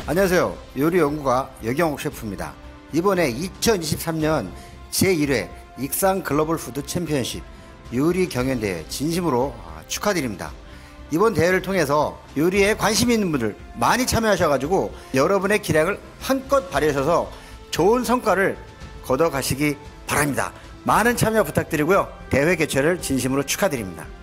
안녕하세요. 요리연구가 여경옥 셰프입니다. 이번에 2023년 제1회 익상 글로벌 푸드 챔피언십 요리 경연대회 진심으로 축하드립니다. 이번 대회를 통해서 요리에 관심 있는 분들 많이 참여하셔가지고 여러분의 기량을 한껏 발휘하셔서 좋은 성과를 거둬가시기 바랍니다. 많은 참여 부탁드리고요. 대회 개최를 진심으로 축하드립니다.